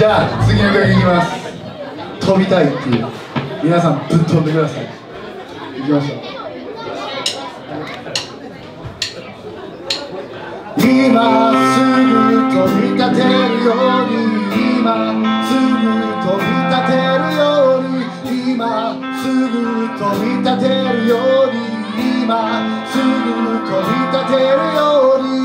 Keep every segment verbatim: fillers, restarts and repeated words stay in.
じゃあ次の曲いきます。飛びたいっていう、皆さんぶっ飛んでください。いきましょう。今すぐ飛び立てるように、今すぐ飛び立てるように、今すぐ飛び立てるように、今すぐ飛び立てるように。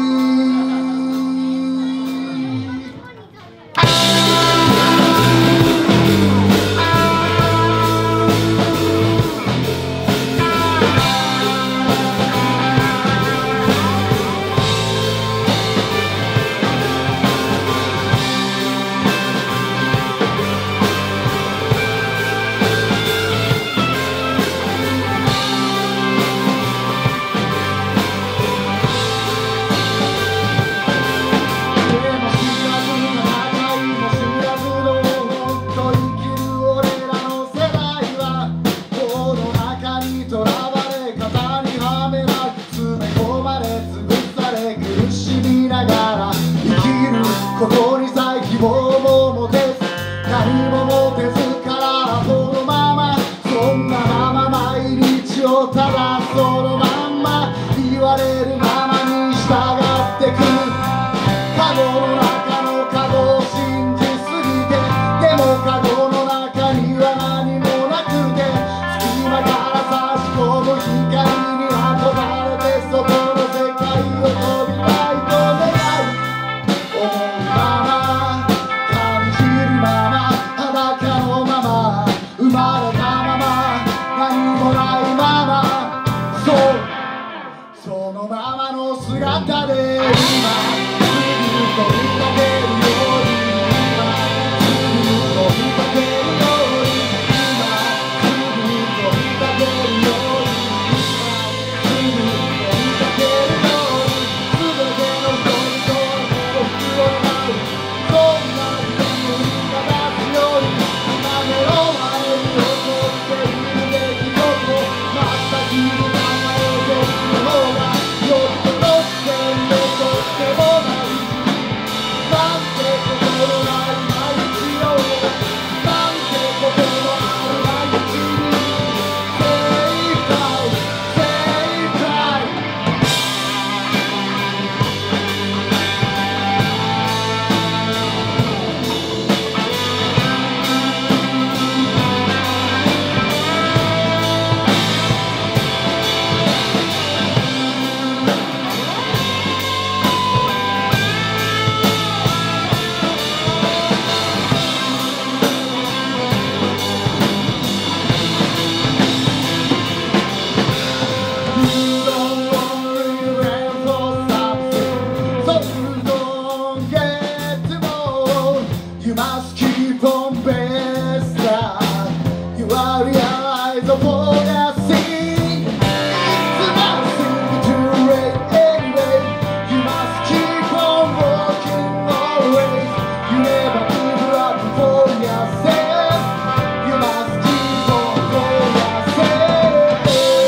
ことにさえ希望も持てず、何も持てずからこのまま、そんなまま毎日をただそのまんま言われるままに従ってく。カゴの中のカゴを信じすぎて、でもカゴの中には何もなくて、隙間から差し込む光に憧れて外の世界を飛びたいと願う。思うまま感じるまま裸のまま生まれたまま何もないまま、そうそのままの姿で今すぐ飛び立てるように、今すぐ飛び立てるように、今すぐ飛び立てるように、今すぐ飛び立てるように、全ての人々を僕を舞う、そんな気分が出すように、今目の前に起こっている出来事、真っ先に考えている方がよっぽど自然でとってもない、なんてことのない毎日を、なんてことのある毎日に精一杯精一杯。You must keep on best time. You are realize of all I see. It's nothing too late anyway. You must keep on walking always. You never give up for yourself. You must keep on for yourself.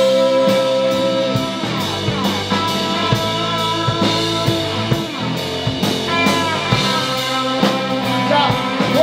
Yeah.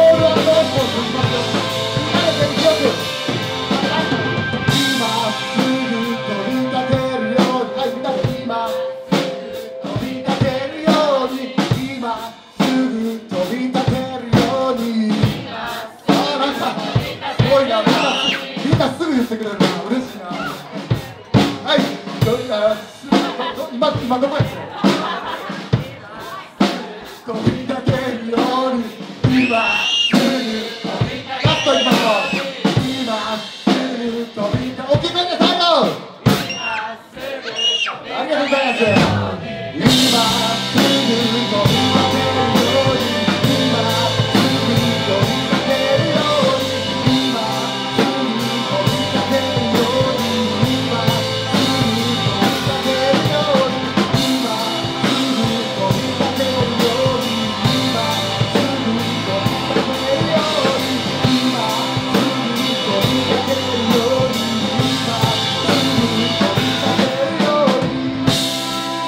みんなすぐ言ってくれるから嬉しいな。はい、今今どこやっけ？飛び立てるように今すぐラストいきましょう。今すぐ飛び立て、大きくね最後。ありがとうございます。今すぐ飛び立てるように、今すぐ飛び立てるように、今すぐ飛び立てるように、今すぐ飛び立てるように、今すぐ飛び立てるように、今すぐ飛び立てるように、今すぐ飛び立てるように、今すぐ飛び立てるように。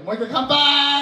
もう一回乾杯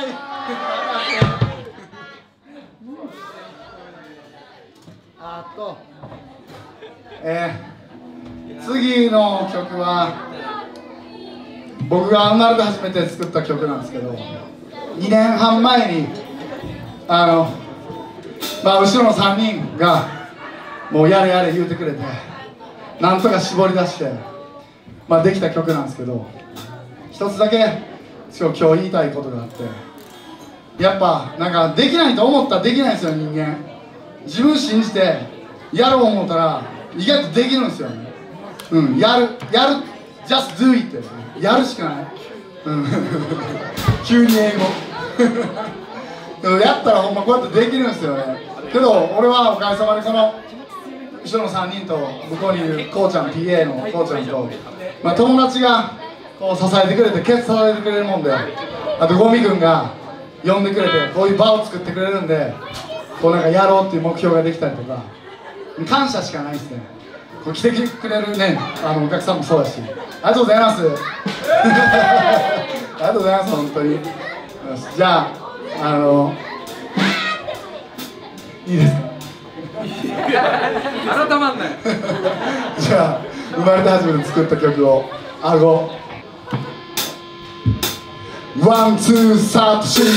あっとえー、次の曲は僕が生まれて初めて作った曲なんですけど、にねんはん前にあのまあ後ろのさんにんがもうやれやれ言うてくれて、なんとか絞り出してまあできた曲なんですけど、一つだけ今日言いたいことがあって、やっぱなんかできないと思ったらできないんですよ、人間。自分信じてやろう思ったら意外とできるんですよね。うん、やるやる just do it ってやるしかない。うん急に英語でもやったらほんまこうやってできるんですよね。けど俺はおかげさまでこの後ろのさんにんと向こうにいるこうちゃん ピーエー のこうちゃんと、まあ、友達がこう支えてくれてケツ支えてくれるもんで、あとゴミくんが呼んでくれてこういう場を作ってくれるんで、こうなんかやろうっていう目標ができたりとか感謝しかないですね。こう来てくれるねあのお客さんもそうだし、ありがとうございますありがとうございます本当に。よし、じゃああのいいですか改まんないじゃあ生まれて初めて作った曲をあごワンツーサートシー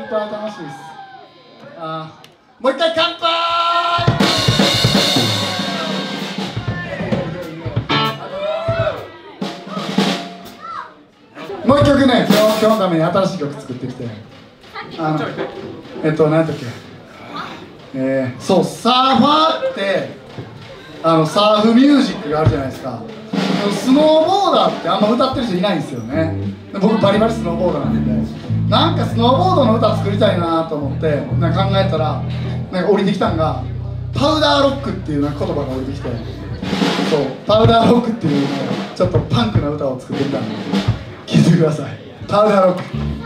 杯楽しいです。あー、もう一回乾杯。もう一曲ね、今日、今日のために新しい曲作ってきて、あのえっと何だっけ、えー、そう、サーファーってあのサーフミュージックがあるじゃないですか。スノーボーダーってあんま歌ってる人いないんですよね。僕バリバリスノーボーダーなんで、なんかスノーボードの歌作りたいなと思ってなんか考えたら、なんか降りてきたんがパウダーロックっていうなんか言葉が降りてきて、そう、パウダーロックっていう、ね、ちょっとパンクな歌を作ってみたんで聴いてください。パウダーロック。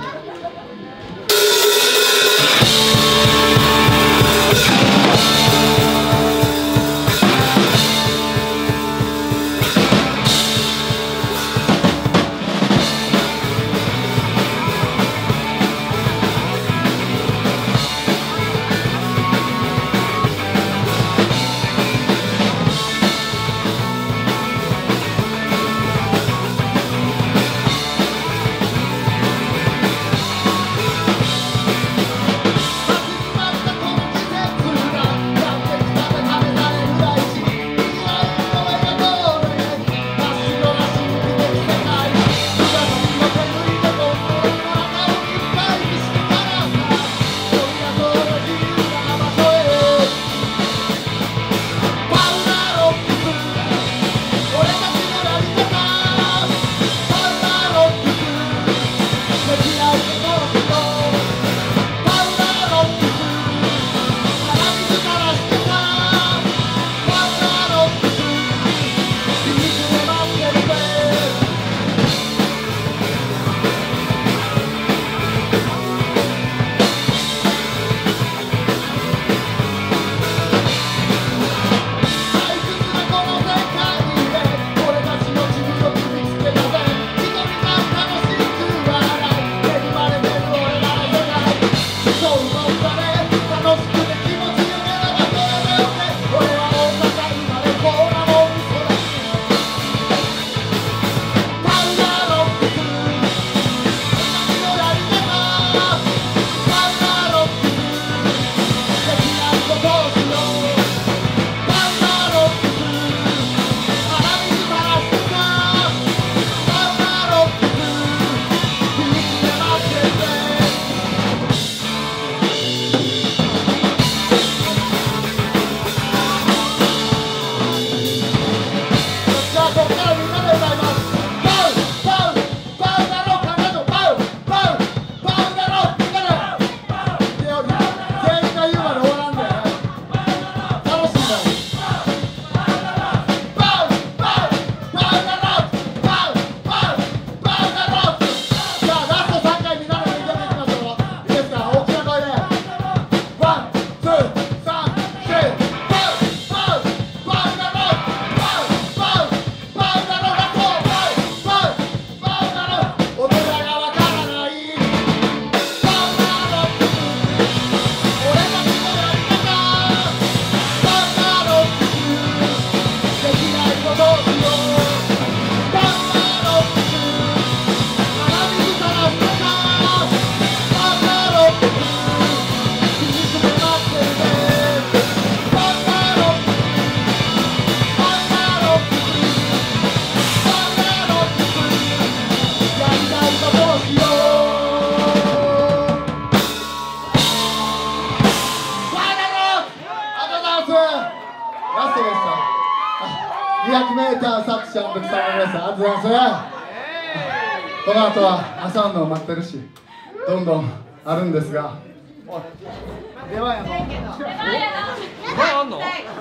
にひゃくメーターサクションで伝わりました。ありがとうございます。この後は朝の待ってるし、どんどんあるんですが、出番やぞ。出番あんの？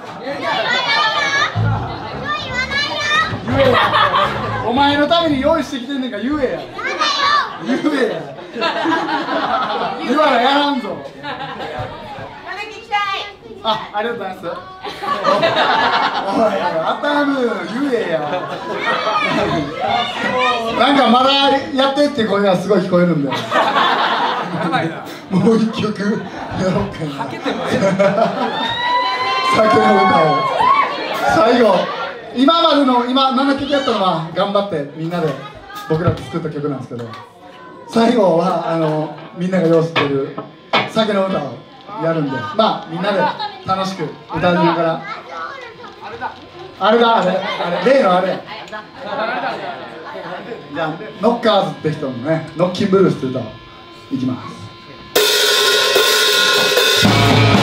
言えや。お前のために用意してきてんねんから言えや。言えや。言わなやらんぞ。あ、ありがとうございます。おい、当たる、言えや。なんかまだやってって声がすごい聞こえるんだよ。もう一曲やろうかな。酒の歌を。最後、今までの、今ななきょくやったのは頑張ってみんなで僕らで作った曲なんですけど、最後はあのみんながよう知ってる酒の歌をやるんで、まあみんなで楽しく歌いながら。あれだあれあれ例のあれ。じゃあノッカーズって人のねノッキンブルースって歌をいきます。